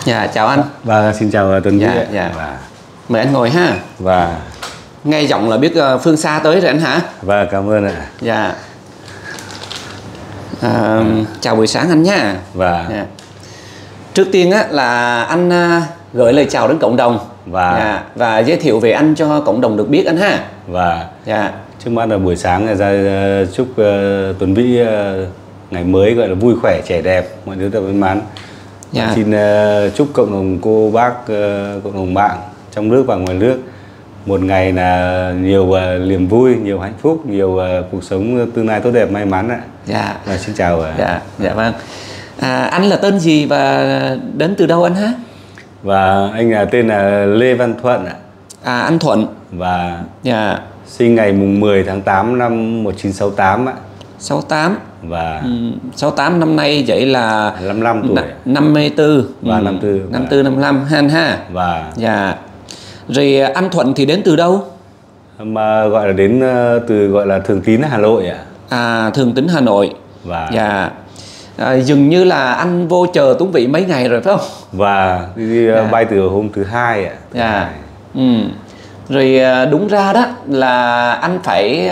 Dạ, chào anh. Và xin chào Tuấn Vĩ. Dạ. Mời anh ngồi ha. Và nghe giọng là biết phương xa tới rồi anh hả? Và cảm ơn ạ. Dạ. Chào buổi sáng anh nha. Và trước tiên á là anh gửi lời chào đến cộng đồng và giới thiệu về anh cho cộng đồng được biết anh ha. Và trước mắt là buổi sáng ra chúc Tuấn Vĩ ngày mới gọi là vui khỏe, trẻ đẹp, mọi thứ thật may mắn. Xin chúc cộng đồng cô bác, cộng đồng bạn trong nước và ngoài nước một ngày là nhiều niềm vui, nhiều hạnh phúc, nhiều cuộc sống tương lai tốt đẹp, may mắn ạ. Và xin chào. Dạ vâng. Anh là tên gì và đến từ đâu anh hả? Và anh là tên là Lê Văn Thuận ạ. Anh Thuận. Và sinh ngày mùng 10 tháng 8 năm 1968 ạ. 68. Và 68 năm nay vậy là 55 tuổi. 54. Và 54. 54 55 ha. Và rồi anh Thuận thì đến từ đâu? Mà gọi là đến từ gọi là Thường Tín, Hà Nội ạ. Thường Tín, Hà Nội. Và dường như là anh vô chờ Tuấn Vĩ mấy ngày rồi phải không? Và đi bay từ hôm thứ Hai ạ. Rồi đúng ra đó là anh phải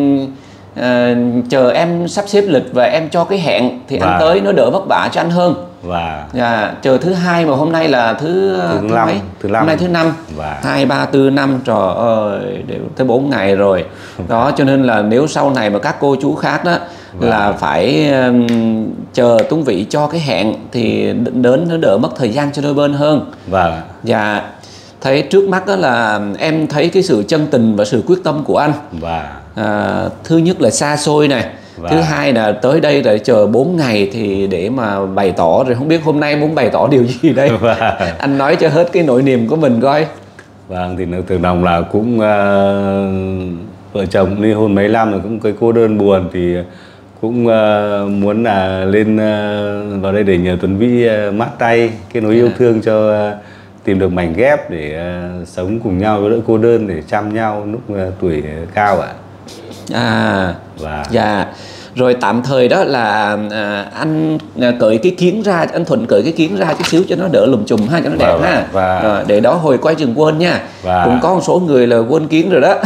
chờ em sắp xếp lịch và em cho cái hẹn thì anh tới nó đỡ vất vả cho anh hơn. Chờ thứ Hai mà hôm nay là thứ năm. Hôm nay thứ Năm. 2, 3, 4, 5, trời ơi, đều tới 4 ngày rồi. Đó, cho nên là nếu sau này mà các cô chú khác đó là phải chờ Tuấn Vĩ cho cái hẹn thì đến nó đỡ mất thời gian cho đôi bên hơn. Thấy trước mắt đó là em thấy cái sự chân tình và sự quyết tâm của anh. Thứ nhất là xa xôi này, thứ hai là tới đây rồi chờ 4 ngày thì để mà bày tỏ, rồi không biết hôm nay muốn bày tỏ điều gì đây. Anh nói cho hết cái nỗi niềm của mình coi. Vâng, thì từ lòng là cũng vợ chồng ly hôn mấy năm rồi, cũng cái cô đơn buồn thì cũng muốn là lên vào đây để nhờ Tuấn Vĩ mát tay, kết nối yêu thương cho tìm được mảnh ghép để sống cùng nhau với đỡ cô đơn, để chăm nhau lúc tuổi cao ạ. Rồi tạm thời đó là anh cởi cái kiến ra, anh Thuận cởi cái kiến ra chút xíu cho nó đỡ lùm chùm ha, cho nó đẹp ha. Để đó hồi quay chừng quên nha. Cũng có một số người là quên kiến rồi đó.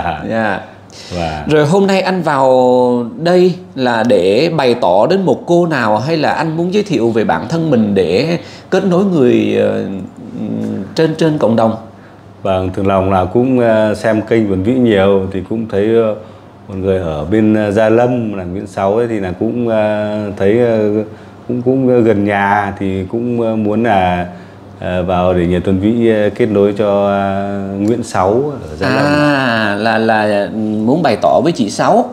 Rồi hôm nay anh vào đây là để bày tỏ đến một cô nào, hay là anh muốn giới thiệu về bản thân mình để kết nối người trên cộng đồng? Vâng, thường lòng là cũng xem kênh Tuấn Vĩ nhiều thì cũng thấy một người ở bên Gia Lâm là Nguyễn Sáu ấy, thì là cũng thấy cũng gần nhà, thì cũng muốn là vào để nhờ Tuấn Vĩ kết nối cho Nguyễn Sáu ở Gia Lâm. Là muốn bày tỏ với chị Sáu.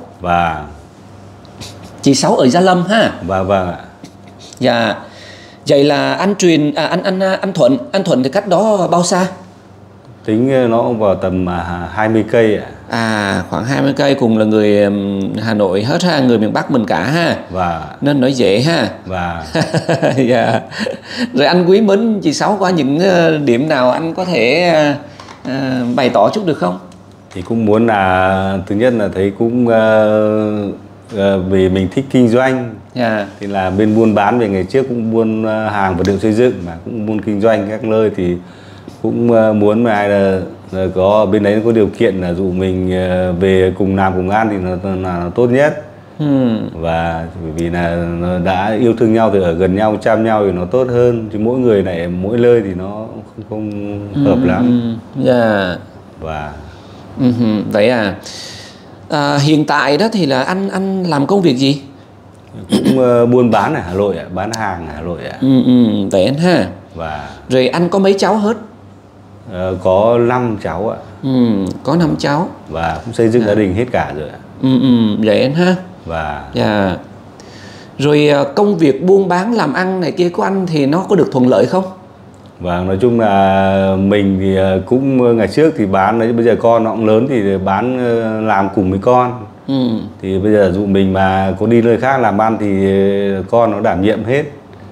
Chị Sáu ở Gia Lâm ha. Vâng ạ. Vậy là anh truyền anh Thuận thì cách đó bao xa? Tính nó vào tầm 20 cây ạ. Khoảng 20 cây, cùng là người Hà Nội hết ha, người miền Bắc mình cả ha. Nên nói dễ ha. Rồi anh quý mến chị Sáu qua những điểm nào anh có thể bày tỏ chút được không? Thì cũng muốn là thứ nhất là thấy cũng vì mình thích kinh doanh. Thì là bên buôn bán, về ngày trước cũng buôn hàng vật liệu xây dựng mà cũng buôn kinh doanh các nơi, thì cũng muốn mà ai là có bên đấy có điều kiện là dụ mình về cùng làm cùng ăn thì là tốt nhất. Và bởi vì là nó đã yêu thương nhau thì ở gần nhau, chăm nhau thì nó tốt hơn, chứ mỗi người này mỗi nơi thì nó không hợp lắm. Vậy hiện tại đó thì là anh làm công việc gì? Cũng buôn bán ở Hà Nội ạ, bán hàng ở Hà Nội ạ. Vậy anh ha. Rồi anh có mấy cháu hết? Có 5 cháu ạ. Có 5 cháu. Và cũng xây dựng gia đình hết cả rồi ạ. Vậy anh ha. Rồi công việc buôn bán làm ăn này kia của anh thì nó có được thuận lợi không? Nói chung là mình thì cũng ngày trước thì bán đấy, bây giờ con nó cũng lớn thì bán làm cùng với con. Thì bây giờ dụ mình mà có đi nơi khác làm ăn thì con nó đảm nhiệm hết.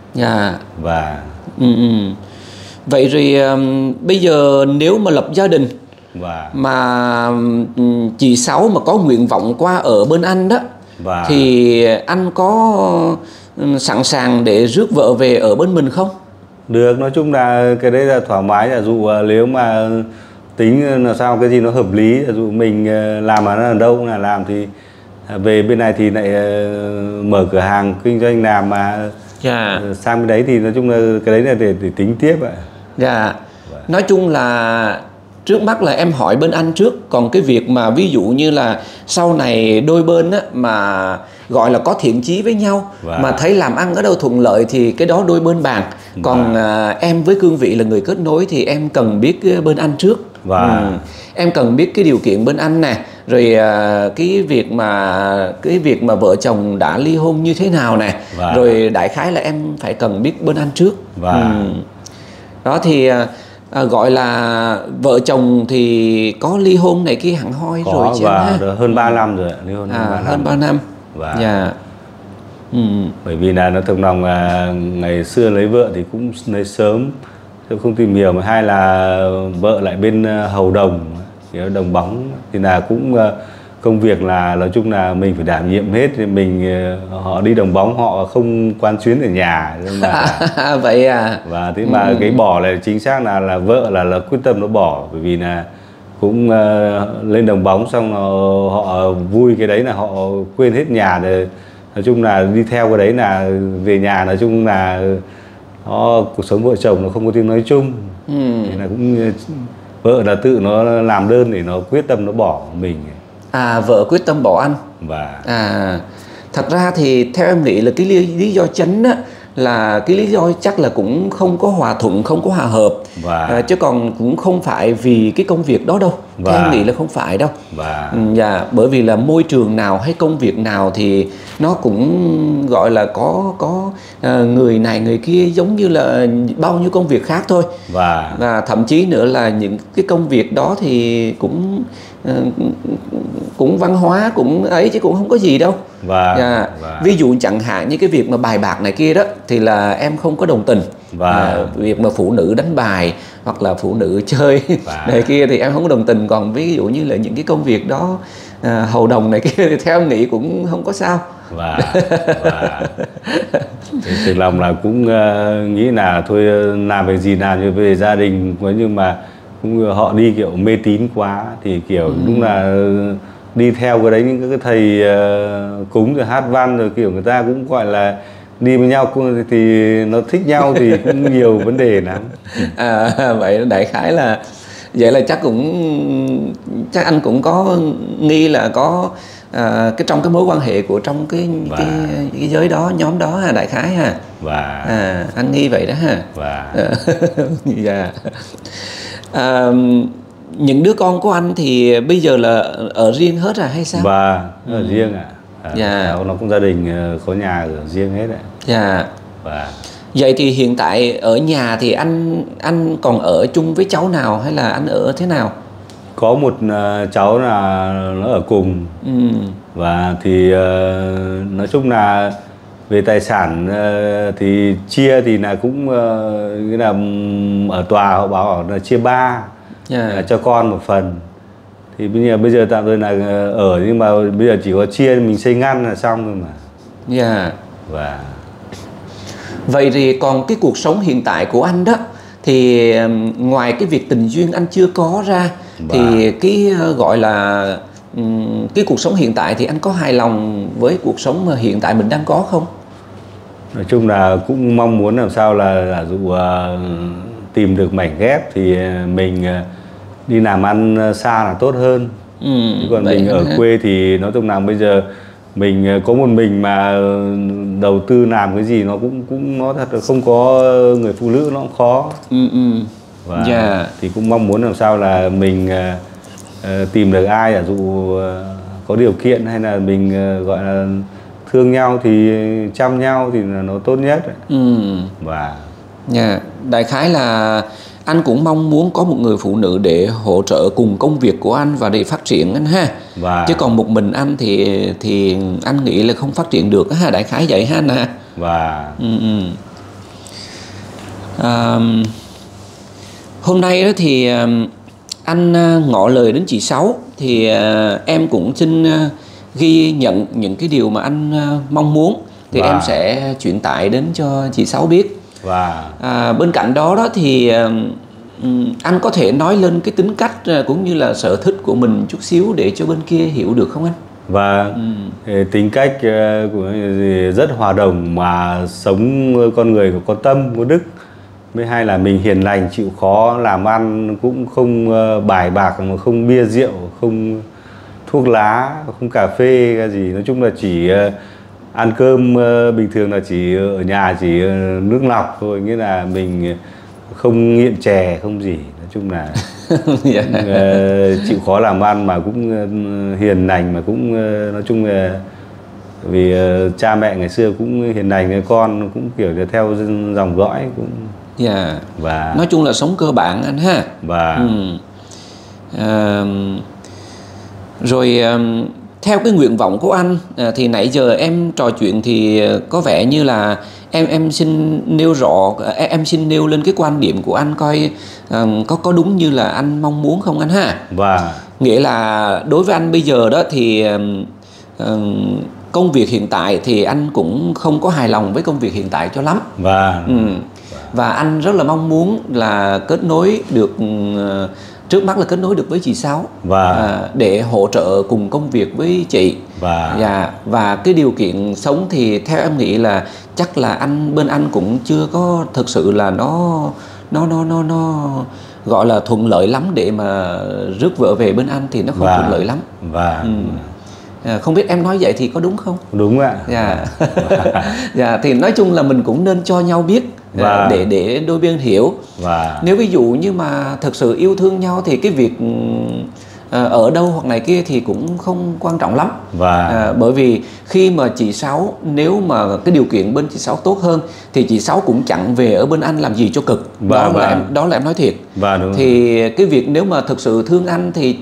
Vậy rồi bây giờ nếu mà lập gia đình mà chị Sáu mà có nguyện vọng qua ở bên anh đó, thì anh có sẵn sàng để rước vợ về ở bên mình không? Được, nói chung là cái đấy là thoải mái. Là dụ nếu mà tính là sao cái gì nó hợp lý, là dụ mình làm mà nó ở đâu cũng là làm, thì về bên này thì lại mở cửa hàng kinh doanh làm mà sang bên đấy thì nói chung là cái đấy là để tính tiếp ạ. Dạ. Nói chung là trước mắt là em hỏi bên anh trước, còn cái việc mà ví dụ như là sau này đôi bên á, mà gọi là có thiện chí với nhau mà thấy làm ăn ở đâu thuận lợi thì cái đó đôi bên bàn. Còn em với cương vị là người kết nối thì em cần biết bên anh trước. Em cần biết cái điều kiện bên anh nè, rồi cái việc mà vợ chồng đã ly hôn như thế nào nè, rồi đại khái là em phải cần biết bên anh trước. Đó thì gọi là vợ chồng thì có ly hôn này kia hẳn hoi rồi chứ hơn 3 năm rồi, ly hôn hơn 3 năm. Bởi vì là nó thường lòng ngày xưa lấy vợ thì cũng lấy sớm, không tìm hiểu, mà hai là vợ lại bên hầu đồng, đồng bóng, thì là cũng công việc là nói chung là mình phải đảm nhiệm hết, thì mình họ đi đồng bóng họ không quán xuyến ở nhà vậy à. Và thế mà cái bỏ này chính xác là vợ là quyết tâm nó bỏ, bởi vì là cũng lên đồng bóng xong họ vui cái đấy là họ quên hết nhà rồi. Nói chung là đi theo cái đấy là về nhà, nói chung là cuộc sống vợ chồng nó không có tiếng nói chung. Thì là cũng vợ là tự nó làm đơn để nó quyết tâm nó bỏ mình. Vợ quyết tâm bỏ anh. Thật ra thì theo em nghĩ là cái lý do chính á, là cái lý do chắc là cũng không có hòa thuận, không có hòa hợp, chứ còn cũng không phải vì cái công việc đó đâu. Theo em nghĩ là không phải đâu. Bởi vì là môi trường nào hay công việc nào thì nó cũng gọi là có người này người kia, giống như là bao nhiêu công việc khác thôi. Và thậm chí nữa là những cái công việc đó thì cũng văn hóa, cũng ấy, chứ cũng không có gì đâu. Ví dụ chẳng hạn như cái việc mà bài bạc này kia đó thì là em không có đồng tình. Việc mà phụ nữ đánh bài hoặc là phụ nữ chơi này kia thì em không có đồng tình. Còn ví dụ như là những cái công việc đó, hầu đồng này kia thì theo em nghĩ cũng không có sao. Thực lòng là cũng nghĩ là thôi làm việc gì làm như về gia đình, nhưng mà cũng họ đi kiểu mê tín quá thì kiểu đúng là đi theo cái đấy, những cái thầy cúng rồi hát văn rồi kiểu người ta cũng gọi là đi với nhau thì nó thích nhau thì cũng nhiều vấn đề lắm. Vậy đại khái là vậy, là chắc anh cũng có nghi là có trong cái mối quan hệ của trong cái giới đó, nhóm đó ha, đại khái ha. Anh nghi vậy đó ha. Những đứa con của anh thì bây giờ là ở riêng hết rồi hay sao? Ở riêng ạ. Nó cũng gia đình có nhà ở riêng hết ạ. Vậy thì hiện tại ở nhà thì anh còn ở chung với cháu nào hay là anh ở thế nào? Có một cháu là nó ở cùng. Và thì nói chung là về tài sản thì chia thì là cũng nghĩa là ở tòa họ bảo là chia 3, cho con một phần. Thì bây giờ tạm thời là ở, nhưng mà bây giờ chỉ có chia mình xây ngăn là xong rồi mà. Vậy thì còn cái cuộc sống hiện tại của anh đó thì ngoài cái việc tình duyên anh chưa có ra thì cái gọi là cái cuộc sống hiện tại thì anh có hài lòng với cuộc sống mà hiện tại mình đang có không? Nói chung là cũng mong muốn làm sao là dụ tìm được mảnh ghép thì mình đi làm ăn xa là tốt hơn. Còn mình ở quê thì nói chung là bây giờ mình có một mình mà đầu tư làm cái gì nó cũng nó thật là không có người phụ nữ nó cũng khó. Thì cũng mong muốn làm sao là mình tìm được ai là dụ có điều kiện, hay là mình gọi là thương nhau thì chăm nhau thì là nó tốt nhất. Đại khái là anh cũng mong muốn có một người phụ nữ để hỗ trợ cùng công việc của anh và để phát triển anh ha. Chứ còn một mình anh thì anh nghĩ là không phát triển được ha, đại khái vậy ha nè. Hôm nay đó thì anh ngỏ lời đến chị Sáu, thì em cũng xin ghi nhận những cái điều mà anh mong muốn, thì em sẽ chuyển tải đến cho chị Sáu biết. Bên cạnh đó thì anh có thể nói lên cái tính cách cũng như là sở thích của mình chút xíu để cho bên kia hiểu được không anh? Tính cách của rất hòa đồng, mà sống con người có tâm, có đức. Với hai là mình hiền lành, chịu khó, làm ăn cũng không bài bạc, không bia rượu, không thuốc lá, không cà phê cái gì. Nói chung là chỉ ăn cơm bình thường là chỉ ở nhà chỉ nước lọc thôi, nghĩa là mình không nghiện chè, không gì. Nói chung là chịu khó làm ăn mà cũng hiền lành, mà cũng nói chung là vì cha mẹ ngày xưa cũng hiền lành, với con cũng kiểu là theo dòng dõi cũng. Và nói chung là sống cơ bản anh ha. Rồi theo cái nguyện vọng của anh thì nãy giờ em trò chuyện thì có vẻ như là em xin nêu rõ, em xin nêu lên cái quan điểm của anh coi có đúng như là anh mong muốn không anh ha. Nghĩa là đối với anh bây giờ đó thì công việc hiện tại thì anh cũng không có hài lòng với công việc hiện tại cho lắm. Và anh rất là mong muốn là kết nối được, trước mắt là kết nối được với chị Sáu để hỗ trợ cùng công việc với chị. Và cái điều kiện sống thì theo em nghĩ là chắc là bên anh cũng chưa có thực sự là nó gọi là thuận lợi lắm để mà rước vợ về bên anh, thì nó không thuận lợi lắm. Không biết em nói vậy thì có đúng không? Đúng ạ. Thì nói chung là mình cũng nên cho nhau biết để đôi bên hiểu. Nếu ví dụ như mà thực sự yêu thương nhau thì cái việc ở đâu hoặc này kia thì cũng không quan trọng lắm. Bởi vì khi mà chị Sáu, nếu mà cái điều kiện bên chị Sáu tốt hơn thì chị Sáu cũng chẳng về ở bên anh làm gì cho cực. Đó là em nói thiệt. Thì cái việc nếu mà thực sự thương anh thì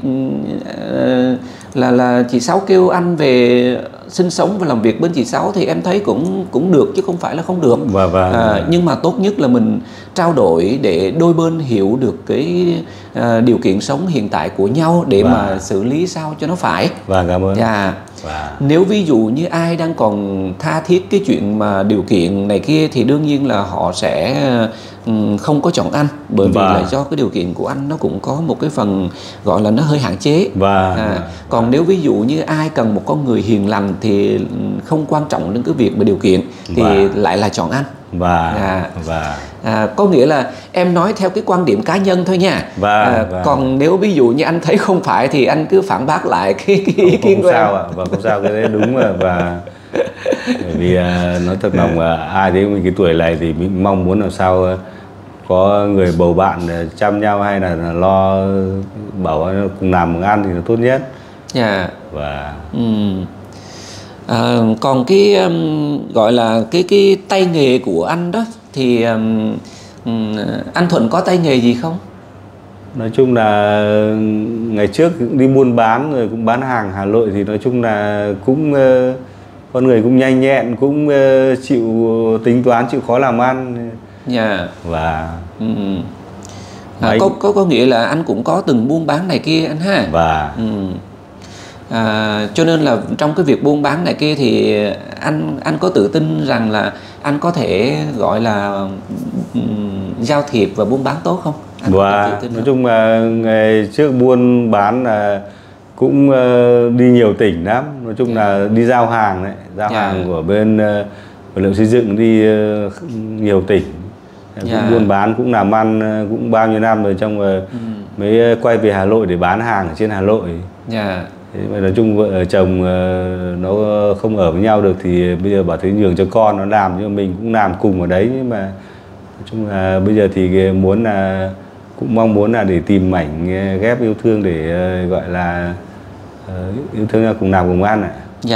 là chị Sáu kêu anh về sinh sống và làm việc bên chị Sáu thì em thấy cũng được, chứ không phải là không được. Nhưng mà tốt nhất là mình trao đổi để đôi bên hiểu được cái điều kiện sống hiện tại của nhau để mà xử lý sao cho nó phải. Cảm ơn. Nếu ví dụ như ai đang còn tha thiết cái chuyện mà điều kiện này kia thì đương nhiên là họ sẽ không có chọn anh, bởi vì là do cái điều kiện của anh nó cũng có một cái phần gọi là nó hơi hạn chế. Còn nếu ví dụ như ai cần một con người hiền lành thì không quan trọng đến cái việc về điều kiện thì lại là chọn anh. Có nghĩa là em nói theo cái quan điểm cá nhân thôi nha. Còn nếu ví dụ như anh thấy không phải thì anh cứ phản bác lại cái ý kiến của em. Không sao, cái đấy đúng mà. Bởi vì nói thật lòng ai đấy mình cái tuổi này thì mình mong muốn làm sao có người bầu bạn chăm nhau, hay là lo bảo cùng làm cùng ăn thì nó tốt nhất. Còn cái gọi là cái tay nghề của anh đó thì anh Thuận có tay nghề gì không? Nói chung là ngày trước cũng đi buôn bán rồi cũng bán hàng Hà Nội, thì nói chung là cũng con người cũng nhanh nhẹn, cũng chịu tính toán, chịu khó làm ăn. Có nghĩa là anh cũng có từng buôn bán này kia anh ha. Cho nên là trong cái việc buôn bán này kia thì anh có tự tin rằng là anh có thể gọi là giao thiệp và buôn bán tốt không? Nói chung là ngày trước buôn bán là cũng đi nhiều tỉnh lắm. Nói chung là đi giao hàng đấy, hàng của bên vật liệu xây dựng, đi nhiều tỉnh. Cũng buôn bán, cũng làm ăn cũng bao nhiêu năm rồi, trong mới quay về Hà Nội để bán hàng ở trên Hà Nội. Thế mà nói chung vợ chồng nó không ở với nhau được thì bây giờ bảo thấy nhường cho con nó làm, nhưng mà mình cũng làm cùng ở đấy. Nhưng mà nói chung là bây giờ thì muốn là cũng mong muốn là để tìm mảnh ghép yêu thương để gọi là yêu thương cùng làm cùng ăn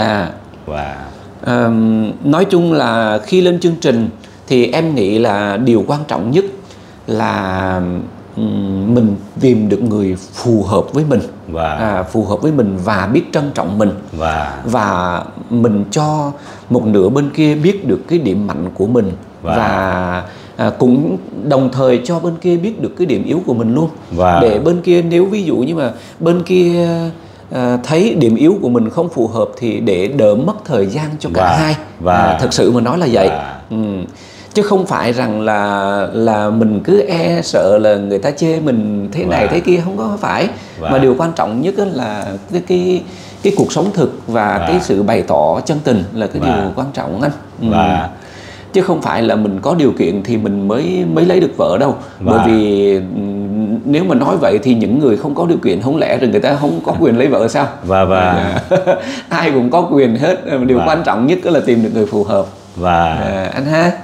nói chung là khi lên chương trình thì em nghĩ là điều quan trọng nhất là mình tìm được người phù hợp với mình, phù hợp với mình và biết trân trọng mình, và mình cho một nửa bên kia biết được cái điểm mạnh của mình, và cũng đồng thời cho bên kia biết được cái điểm yếu của mình luôn. Để bên kia nếu ví dụ như mà bên kia thấy điểm yếu của mình không phù hợp thì để đỡ mất thời gian cho cả hai. Thực sự mà nói là vậy. chứ không phải rằng là mình cứ e sợ là người ta chê mình thế này thế kia, không có phải. Mà điều quan trọng nhất là cái cuộc sống thực và cái sự bày tỏ chân tình là cái điều quan trọng anh. Chứ không phải là mình có điều kiện thì mình mới lấy được vợ đâu. Bởi vì nếu mà nói vậy thì những người không có điều kiện, không lẽ rồi người ta không có quyền lấy vợ sao? Ai cũng có quyền hết. Điều quan trọng nhất là tìm được người phù hợp. Anh ha.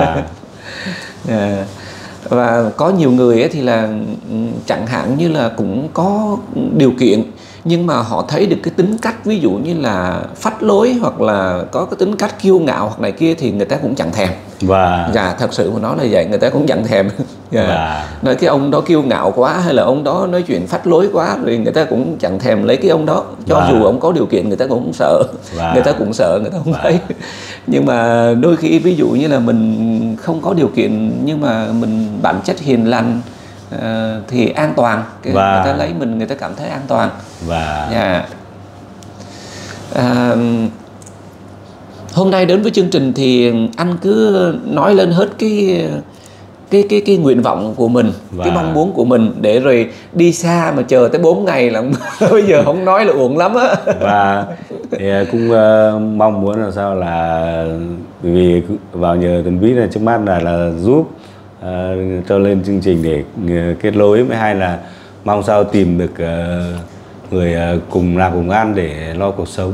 Và có nhiều người thì là chẳng hạn như là cũng có điều kiện nhưng mà họ thấy được cái tính cách ví dụ như là phách lối hoặc là có cái tính cách kiêu ngạo hoặc này kia thì người ta cũng chẳng thèm. Thật sự mà nói là vậy, người ta cũng chẳng thèm. Nói cái ông đó kiêu ngạo quá hay là ông đó nói chuyện phách lối quá thì người ta cũng chẳng thèm lấy cái ông đó. Cho dù ông có điều kiện người ta cũng sợ. Người ta cũng sợ, người ta không thấy. Nhưng mà đôi khi ví dụ như là mình không có điều kiện nhưng mà mình bản chất hiền lành thì an toàn, người ta lấy mình, người ta cảm thấy an toàn. Hôm nay đến với chương trình thì anh cứ nói lên hết cái nguyện vọng của mình, cái mong muốn của mình, để rồi đi xa mà chờ tới 4 ngày là bây giờ không nói là uổng lắm á. Thì cũng mong muốn là sao là vì vào nhờ Tuấn Vĩ là trước mắt là giúp cho lên chương trình để kết nối, với hai là mong sao tìm được người cùng làm cùng ăn để lo cuộc sống.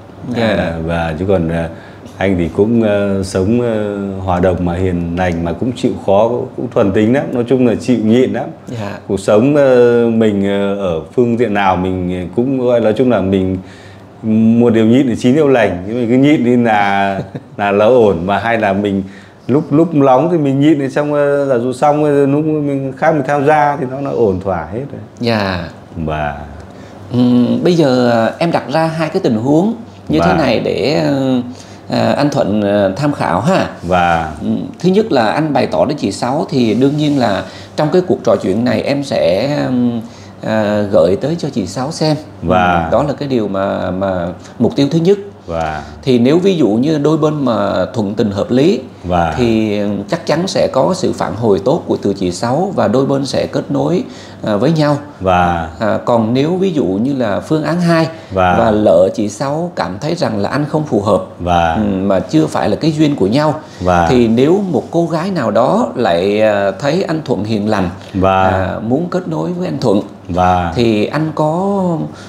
Và chứ còn anh thì cũng sống hòa đồng mà hiền lành, mà cũng chịu khó, cũng thuần tính lắm, nói chung là chịu nhịn lắm. Cuộc sống mình ở phương diện nào mình cũng gọi nói chung là mình một điều nhịn thì 9 điều lành, nhưng mình cứ nhịn đi là ổn. Mà hay là mình lúc nóng thì mình nhịn thì xong giả dụ xong lúc mình khác mình tham gia thì nó là ổn thỏa hết rồi. Và bây giờ em đặt ra hai cái tình huống như thế này để anh Thuận tham khảo ha. Thứ nhất là anh bày tỏ đến chị Sáu thì đương nhiên là trong cái cuộc trò chuyện này em sẽ gợi tới cho chị Sáu xem. Đó là cái điều mà mục tiêu thứ nhất. Thì nếu ví dụ như đôi bên mà thuận tình hợp lý thì chắc chắn sẽ có sự phản hồi tốt của từ chị Sáu và đôi bên sẽ kết nối với nhau. Còn nếu ví dụ như là phương án 2 và lỡ chị Sáu cảm thấy rằng là anh không phù hợp mà chưa phải là cái duyên của nhau, thì nếu một cô gái nào đó lại thấy anh Thuận hiền lành, muốn kết nối với anh Thuận, thì anh có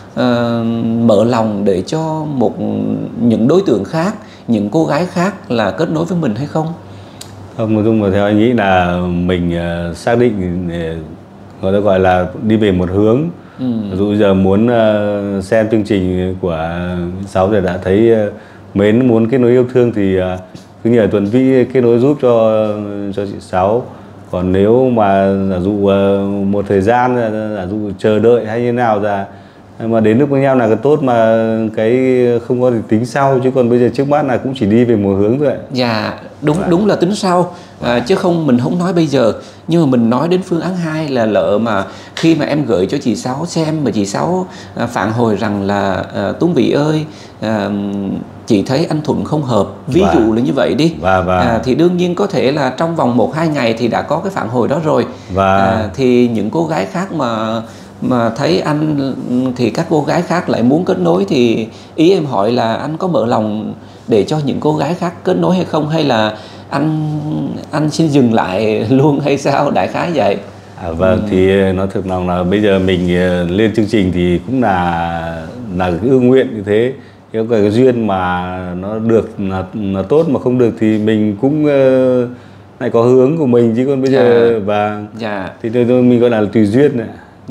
mở lòng để cho những đối tượng khác, những cô gái khác là kết nối với mình hay không? Không, nói chung là theo anh nghĩ là mình xác định người ta gọi là đi về một hướng. Ví dụ giờ muốn xem chương trình của Sáu thì đã thấy mến, muốn kết nối yêu thương thì cứ nhờ Tuấn Vĩ kết nối giúp cho chị Sáu. Còn nếu mà giả dụ một thời gian giả dụ chờ đợi hay như nào ra mà đến lúc với nhau là cái tốt, mà cái không có thì tính sau, chứ còn bây giờ trước mắt là cũng chỉ đi về một hướng thôi. Đúng là tính sau. Chứ không, mình không nói bây giờ, nhưng mà mình nói đến phương án 2 là lỡ mà khi mà em gửi cho chị Sáu xem mà chị Sáu phản hồi rằng là Tuấn Vĩ ơi, chị thấy anh Thuận không hợp, ví dụ là như vậy đi, thì đương nhiên có thể là trong vòng 1-2 ngày thì đã có cái phản hồi đó rồi. Thì những cô gái khác mà thấy anh thì các cô gái khác lại muốn kết nối, thì ý em hỏi là anh có mở lòng để cho những cô gái khác kết nối hay không, hay là anh xin dừng lại luôn hay sao, đại khái vậy? Thì nói thực lòng là bây giờ mình lên chương trình thì cũng là cái ưu nguyện như thế. Nếu cái duyên mà nó được là tốt, mà không được thì mình cũng lại có hướng của mình, chứ còn bây giờ thì mình gọi là tùy duyên này.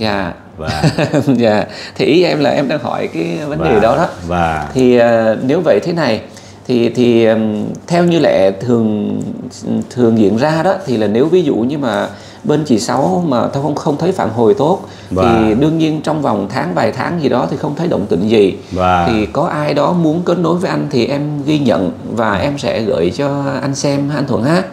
Thì ý em là em đang hỏi cái vấn đề đó. Thì nếu vậy thế này thì theo như lẽ thường diễn ra đó, thì là nếu ví dụ như mà bên chị Sáu mà không thấy phản hồi tốt thì đương nhiên trong vòng vài tháng gì đó thì không thấy động tĩnh gì, thì có ai đó muốn kết nối với anh thì em ghi nhận và em sẽ gửi cho anh xem, anh Thuận ha.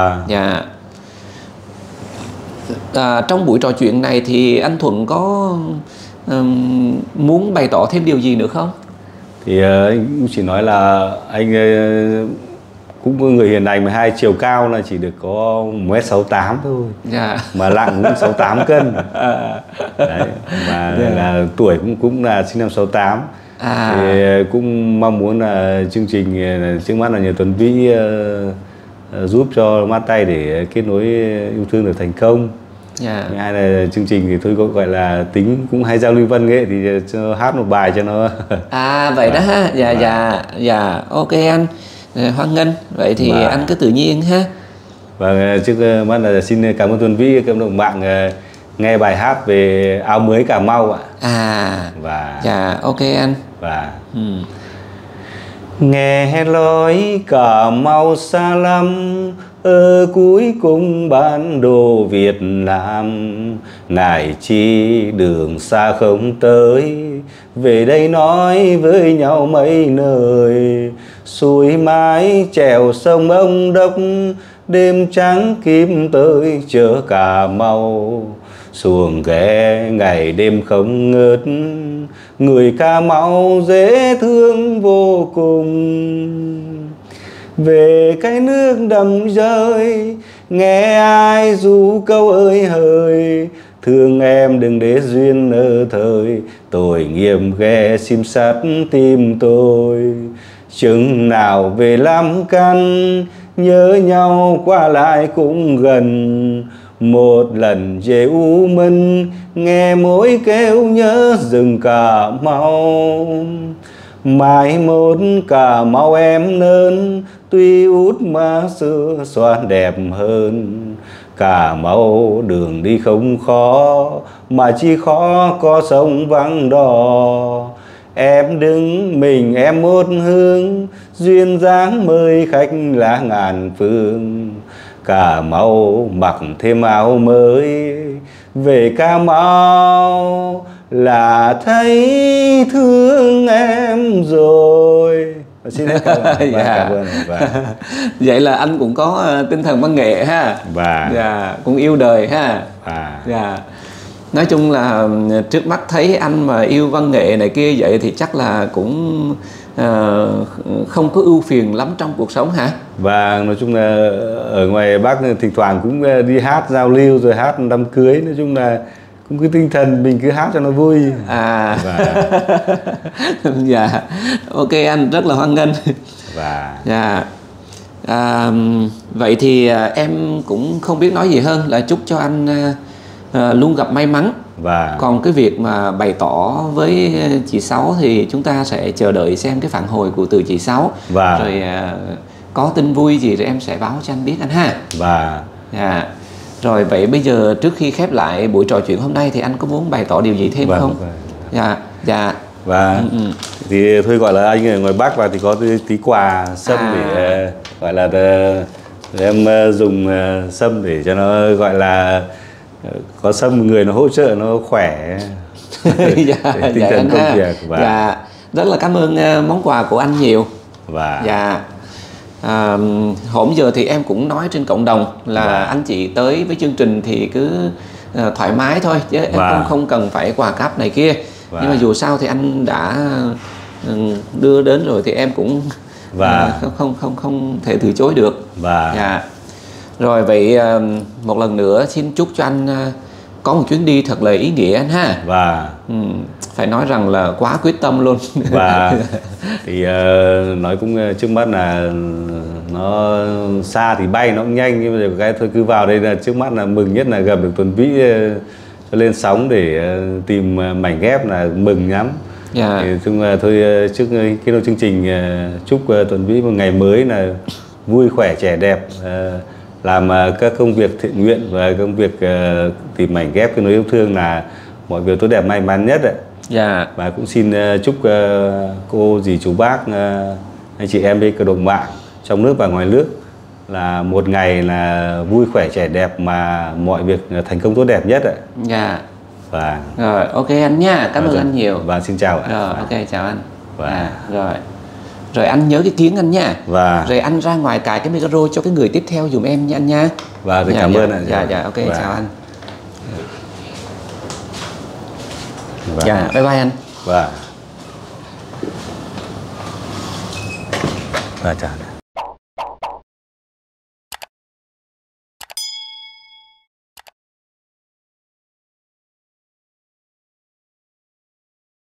Trong buổi trò chuyện này thì anh Thuận có muốn bày tỏ thêm điều gì nữa không? Thì anh cũng chỉ nói là anh cũng có người hiền lành, 12 chiều cao là chỉ được có 1m68 thôi. Mà nặng cũng 68 cân. Đấy, mà là tuổi cũng là sinh năm 68. Thì cũng mong muốn là chương trình trước mắt là nhờ Tuấn Vĩ giúp cho Mát Tay để kết nối yêu thương được thành công. Hai là chương trình thì tôi có gọi là tính cũng hay giao lưu văn nghệ thì cho hát một bài cho nó. Vậy đó ha. Dạ ok anh, hoan nghênh. Vậy thì anh cứ tự nhiên ha. Và trước mắt là xin cảm ơn Tuấn Vĩ, cộng đồng mạng nghe bài hát về áo mới Cà Mau ạ. Dạ ok anh. Nghe lối Cà Mau xa lắm, ở cuối cùng bản đồ Việt Nam, này chi đường xa không tới, về đây nói với nhau mấy nơi. Suối mái chèo sông Ông Đốc, đêm trắng kim tới chợ Cà Mau. Xuồng ghé ngày đêm không ngớt, người Cà Mau dễ thương vô cùng. Về cái nước đầm rơi, nghe ai ru câu ơi hời, thương em đừng để duyên nợ thời, tội nghiệp ghé sim sát tim tôi. Chừng nào về làm căn, nhớ nhau qua lại cũng gần, một lần về U Minh, nghe mối kêu nhớ rừng Cà Mau. Mai mốt Cà Mau em lớn, tuy út mà xưa xoan đẹp hơn. Cà Mau đường đi không khó, mà chỉ khó có sông vắng đò. Em đứng mình em một hướng, duyên dáng mời khách lá ngàn phương. Cà Mau mặc thêm áo mới, về Cà Mau là thấy thương em rồi. Xin cảm ơn. Vậy là anh cũng có tinh thần văn nghệ ha. Cũng yêu đời ha. Nói chung là trước mắt thấy anh mà yêu văn nghệ này kia vậy thì chắc là cũng không có ưu phiền lắm trong cuộc sống hả? Và nói chung là ở ngoài Bắc thỉnh thoảng cũng đi hát giao lưu rồi hát đám cưới, nói chung là cũng cái tinh thần mình cứ hát cho nó vui. Dạ ok anh, rất là hoan nghênh. Vậy thì em cũng không biết nói gì hơn là chúc cho anh luôn gặp may mắn. Còn cái việc mà bày tỏ với chị Sáu thì chúng ta sẽ chờ đợi xem cái phản hồi của từ chị Sáu. Rồi có tin vui gì rồi em sẽ báo cho anh biết anh ha. Rồi vậy bây giờ trước khi khép lại buổi trò chuyện hôm nay thì anh có muốn bày tỏ điều gì thêm không? Thì thôi gọi là anh ở ngoài Bắc và thì có tí quà sâm để gọi là em dùng sâm để cho nó gọi là có sâm người nó hỗ trợ nó khỏe. Tinh thần công việc. Rất là cảm ơn món quà của anh nhiều. Hôm giờ thì em cũng nói trên cộng đồng là anh chị tới với chương trình thì cứ thoải mái thôi chứ em không cần phải quà cáp này kia. Nhưng mà dù sao thì anh đã đưa đến rồi thì em cũng không thể từ chối được. Rồi vậy một lần nữa xin chúc cho anh có một chuyến đi thật là ý nghĩa anh ha. Phải nói rằng là quá quyết tâm luôn. Thì nói cũng trước mắt là nó xa thì bay nó cũng nhanh, nhưng mà cái thôi cứ vào đây là trước mắt là mừng nhất là gặp được Tuấn Vĩ cho lên sóng để tìm mảnh ghép là mừng lắm. Thì chung là thôi trước kết thúc chương trình chúc Tuấn Vĩ một ngày mới là vui khỏe trẻ đẹp, làm các công việc thiện nguyện và công việc tìm mảnh ghép cái nối yêu thương là mọi việc tốt đẹp may mắn nhất đấy. Và cũng xin chúc cô dì chú bác anh chị em với cộng đồng mạng trong nước và ngoài nước là một ngày là vui khỏe trẻ đẹp mà mọi việc thành công tốt đẹp nhất ạ. Rồi ok anh nha, cảm ơn anh nhiều. Xin chào ạ. Rồi ok chào anh. Rồi anh nhớ cái kiến anh nha. Rồi anh ra ngoài cài cái micro cho cái người tiếp theo dùm em nha anh nha. Cảm ơn ạ. Ok chào anh. Bye bye anh. Chào.